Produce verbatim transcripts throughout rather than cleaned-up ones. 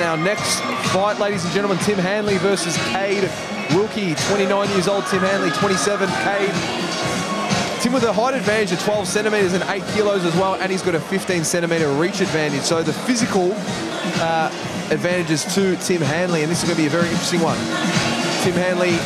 And our next fight, ladies and gentlemen, Tim Hanley versus Kayde Wilkie. twenty-nine years old, Tim Hanley, twenty-seven. Kayde, Tim with a height advantage of twelve centimetres and eight kilos as well, and he's got a fifteen centimetre reach advantage. So the physical uh, advantages to Tim Hanley, and this is going to be a very interesting one. Tim Hanley.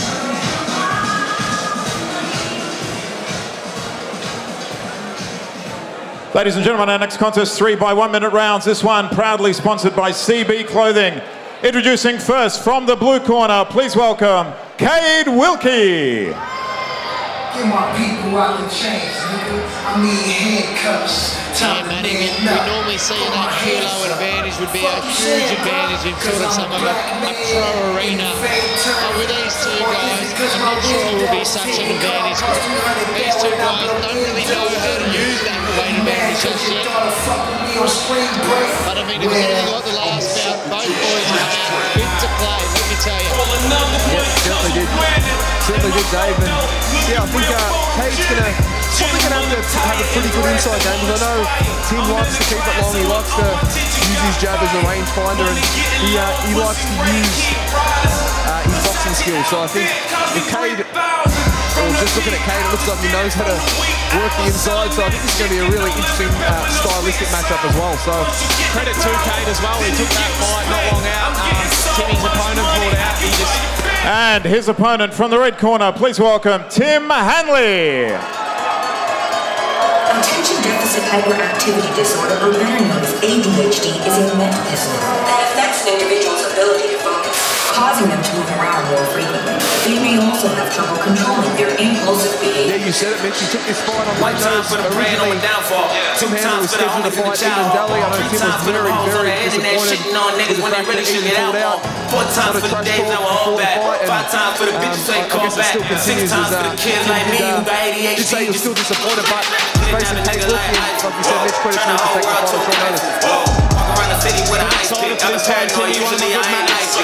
Ladies and gentlemen, our next contest, three by one minute rounds. This one proudly sponsored by C B Clothing. Introducing first from the blue corner, please welcome Kayde Wilkie. Give my people out the chains, nigga. I need handcuffs. Yeah, Matty, we, we normally see that kilo advantage would be a huge advantage in sort of some of a, a pro arena. But with these two guys, I'm not sure it will be such an advantage. These two guys don't really know how to use that weight advantage just yet. But I mean, if it's anything like the last bout, both boys have had fit to play, let me tell you. Yeah, certainly did. Certainly did, Dave. And yeah, I think uh, Kayde's going to probably going to have to have a pretty good inside game, because I know Tim likes to keep it long. He likes to use his jab as a rangefinder, and he uh, he likes to use uh, his boxing skills. So I think if Kayde, or just looking at Kayde, it looks like he knows how to work the inside. So I think this is going to be a really interesting uh, stylistic matchup as well. So credit to Kayde as well. He took that fight not long out. Um, Timmy's opponent pulled out. He just and his opponent from the red corner, please welcome Tim Hanley. Attention deficit hyperactivity disorder, or better known as A D H D, is a mental disorder that affects an individual's ability to focus, causing them to move around more frequently. They may also have trouble controlling their impulsive behavior. Yeah, you said it, Mitch. You took this fight on late notice. Originally, Tim Hanley was scheduled to fight England Delhi. I know Tim was very, very disappointed with the fact that England pulled out. Not a trash talk before the fight, and um, I, I guess it still continues as uh, Tim did, uh, did say he was still disappointed, but facing Kayde Wilkie, like you said, Mitch, credit to him for taking the fight on short notice. excited for this fight, Timmy. One of the good matches.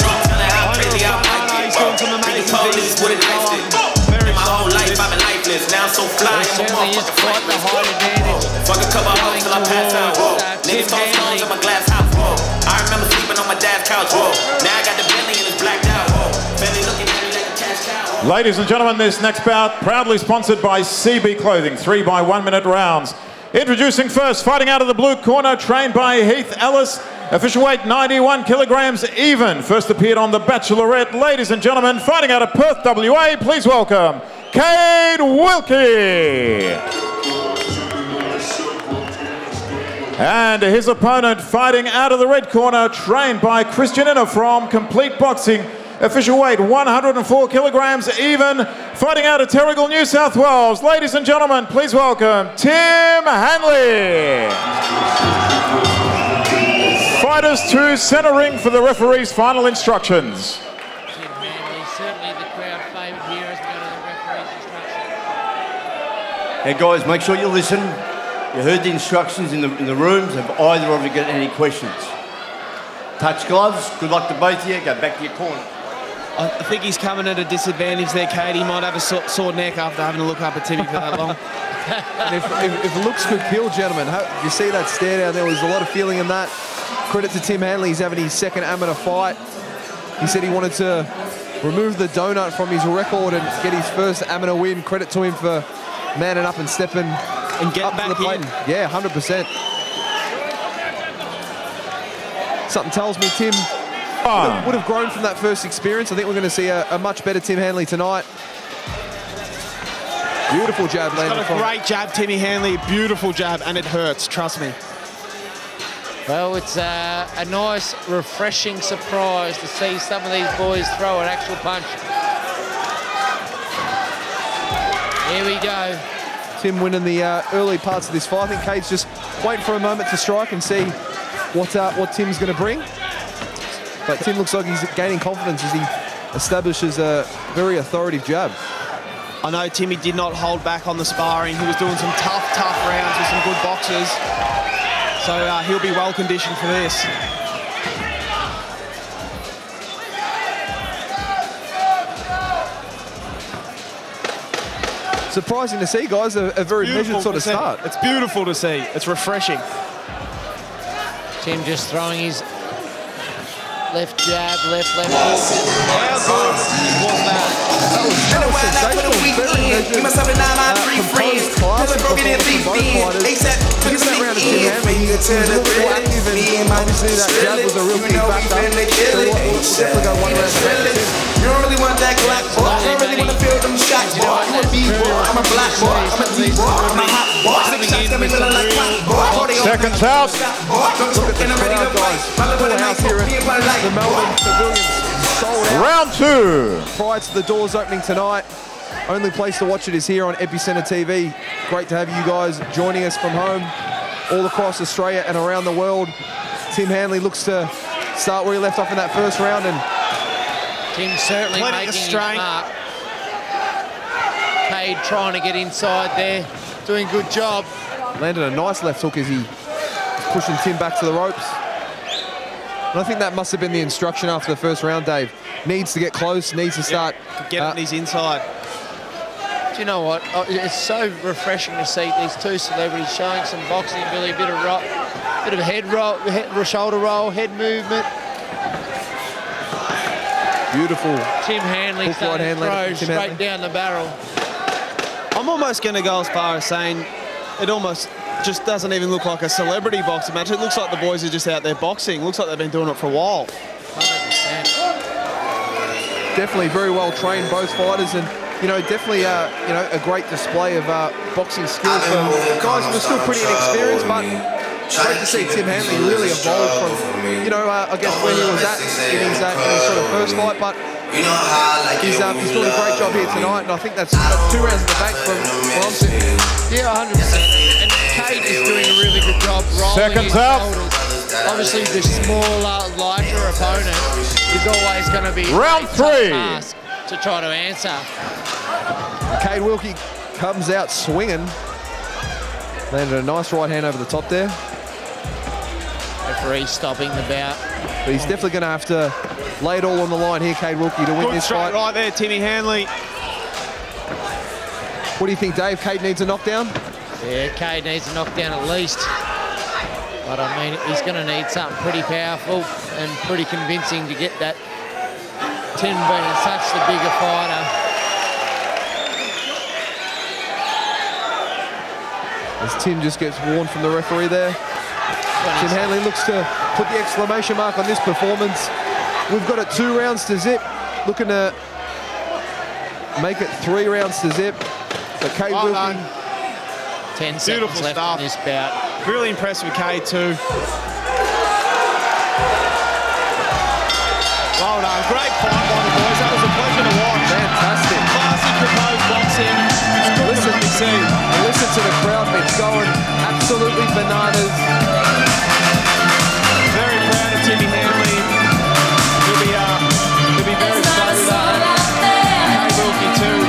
He's doing some amazing things. Very excited. Now so fly, certainly is quite the height advantage. Fuck a couple hours till I pass out. Niggas talk songs in my glass house. I remember sleeping on my dad's couch. Now I got the belly and it's blacked out. Belly looking at me like a cash cow. Ladies and gentlemen, this next bout proudly sponsored by C B Clothing, three by one minute rounds. Introducing first, fighting out of the blue corner, trained by Heath Ellis. Official weight ninety-one kilograms even. First appeared on The Bachelorette. Ladies and gentlemen, fighting out of Perth, W A, please welcome Kayde Wilkie. And his opponent, fighting out of the red corner, trained by Christian Inner from Complete Boxing. Official weight one hundred four kilograms even, fighting out of Terrigal, New South Wales. Ladies and gentlemen, please welcome Tim Hanley. Fighters to centre ring for the referee's final instructions. Tim Hanley, certainly the crowd favourite here as we go to the referee's instructions. Hey guys, make sure you listen. You heard the instructions in the, in the rooms. Have either of you got any questions? Touch gloves. Good luck to both of you. Go back to your corner. I think he's coming at a disadvantage there, Kayde. He might have a sore neck after having to look up at Timmy for that long. And if, if, if looks could kill, gentlemen, how, you see that stare down there, there's a lot of feeling in that. Credit to Tim Hanley, he's having his second amateur fight. He said he wanted to remove the donut from his record and get his first amateur win. Credit to him for manning up and stepping and getting back to the plate. in. Yeah, one hundred percent. Something tells me Tim oh. would have grown from that first experience. I think we're going to see a, a much better Tim Hanley tonight. Beautiful jab landed. He's got a great jab, Timmy Hanley. Beautiful jab, and it hurts, trust me. Well, it's uh, a nice, refreshing surprise to see some of these boys throw an actual punch. Here we go. Tim winning the uh, early parts of this fight. I think Kayde's just waiting for a moment to strike and see what uh, what Tim's going to bring. But Tim looks like he's gaining confidence as he establishes a very authoritative jab. I know Timmy did not hold back on the sparring. He was doing some tough, tough rounds with some good boxers. So uh, he'll be well conditioned for this. Surprising to see, guys, a, a very Beautiful measured sort of see. start. It's beautiful to see. It's refreshing. Tim just throwing his Left jab, left, left hook. How good was that? That was, that was sensational. Very measured, uh, composed class performance from both fighters. To give that round to Tim Hanley, he was a little more active, and obviously that jab was a real key factor. So we'll, we'll definitely go one round to Tim. You don't really want that black boy. You don't really want to feel them shots, boy. I'm a B-boy, I'm a black boy, I'm a D-boy, I'm a hot boy. Six shots got me feeling like hot boy. Seconds out. Look at the crowd, guys. Full house here at the Melbourne Pavilion. Sold out. Round two. Prior to the doors opening tonight. Only place to watch it is here on Epicenter T V. Great to have you guys joining us from home, all across Australia and around the world. Tim Hanley looks to start where he left off in that first round, and Tim certainly Plenty of making his strength. mark. Kayde trying to get inside there, doing a good job. landed a nice left hook as he was pushing Tim back to the ropes. And I think that must have been the instruction after the first round, Dave. Needs to get close, needs to start. Yeah, get uh, on his inside. Do you know what? Oh, it's so refreshing to see these two celebrities showing some boxing ability, a bit of roll, bit of head roll, head, shoulder roll, head movement. Beautiful. Tim Hanley Hook starting right hand to throw landed from Tim straight Hanley. down the barrel. I'm almost going to go as far as saying it almost just doesn't even look like a celebrity boxing match. It looks like the boys are just out there boxing. Looks like they've been doing it for a while. one hundred percent. Definitely very well trained, both fighters, and you know, definitely uh, you know, a great display of uh, boxing skills for guys who are still pretty inexperienced, but great to see Tim Hanley really evolve from, you know, uh, I guess where he was at in his, uh, in his sort of first fight, but he's, um, he's doing a great job here tonight, and I think that's, that's two rounds in the bank from where I'm sitting. Yeah, one hundred percent. And Kayde is doing a really good job rolling Seconds his out. shoulders. Obviously, the smaller, lighter opponent is always going to be Round a tough three. task to try to answer. Kayde Wilkie comes out swinging. Landed a nice right hand over the top there. Referee stopping the bout. But he's definitely going to have to lay it all on the line here, Kayde Wilkie, to win Good this straight fight. right there, Timmy Hanley. What do you think, Dave? Kayde needs a knockdown? Yeah, Kayde needs a knockdown at least. But I mean, he's going to need something pretty powerful and pretty convincing to get that. Timm being such the bigger fighter. As Tim just gets warned from the referee there. Tim Hanley looks to put the exclamation mark on this performance. We've got it two rounds to zip. Looking to make it three rounds to zip. So Kayde Well Wilkie. done. Ten seconds Beautiful left stuff. in this bout. Really impressed with Kayde too. Well done. Great fight by the boys. That was a pleasure to watch. Fantastic. Classic proposed boxing. It's good Listen, to see. listen to the crowd, it's going absolutely bananas. Very proud of Timmy Hanley. He'll be, uh, he'll be very excited with that. Kayde Wilkie too.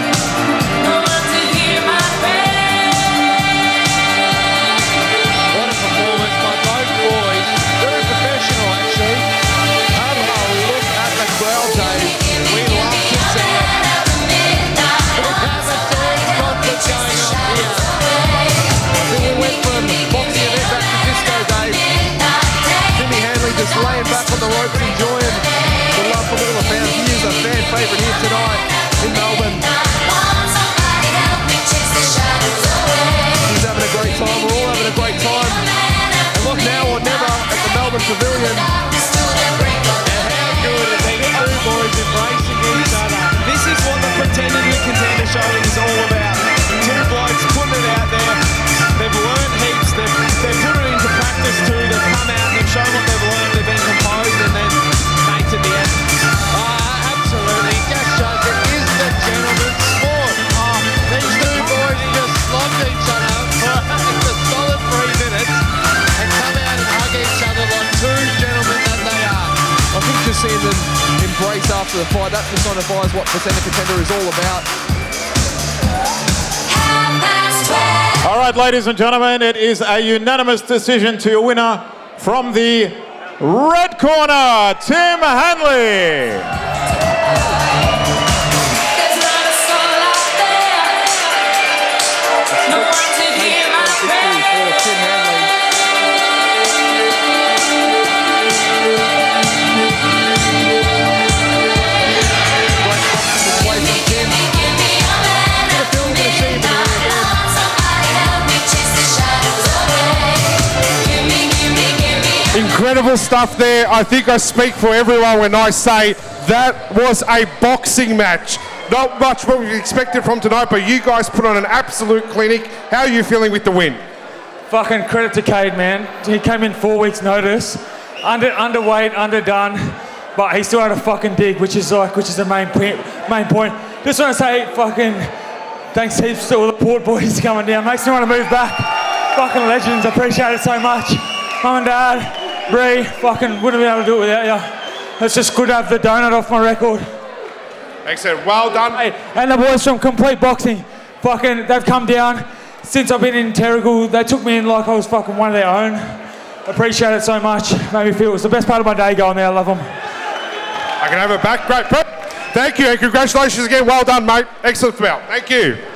What a performance by both boys. Very professional, actually. Have a look at the crowd, Dave. We love to see it. We have a dance contest going on here. We went from boxing event back to disco, Dave. Timmy Hanley just laying back on the ropes, enjoying the love from all the fans. He is a fan favourite here tonight in Melbourne. He's having a great time. We're all having a great time. And look, now or never at the Melbourne Pavilion. And how good is these two boys embracing each other? This is what the Pretender to Contender show is all about. Two blokes putting it out there. They've learned heaps. They've, they've put it into practice too. They've come out, they've shown what they've learned. They've been composed and then made to the end. Ah, absolutely. Just shows it is the gentleman's sport. Oh, these two boys just slogged each other for a solid three minutes and come out and hug each other like two gentlemen that they are. I think just seeing them embrace after the fight, that personifies what Pretender Contender is all about. All right, ladies and gentlemen, it is a unanimous decision to your winner from the red corner, Tim Hanley. Tim Hanley. Beautiful stuff there. I think I speak for everyone when I say that was a boxing match. Not much what we expected from tonight, but you guys put on an absolute clinic. How are you feeling with the win? Fucking credit to Kayde, man. He came in four weeks' notice, under underweight, underdone, but he still had a fucking dig, which is like, which is the main point. Main point. Just want to say, fucking, thanks heaps to all the Port boys coming down. Makes me want to move back. Fucking legends. Appreciate it so much. Mum and Dad, Bree, fucking wouldn't be able to do it without you. It's just good to have the donut off my record. Excellent. Well done. Hey, and the boys from Complete Boxing, fucking, they've come down. Since I've been in Terrigal, they took me in like I was fucking one of their own. Appreciate it so much. Made me feel it was the best part of my day going there. I love them. I can have it back. Great. Thank you and congratulations again. Well done, mate. Excellent bout. Thank you.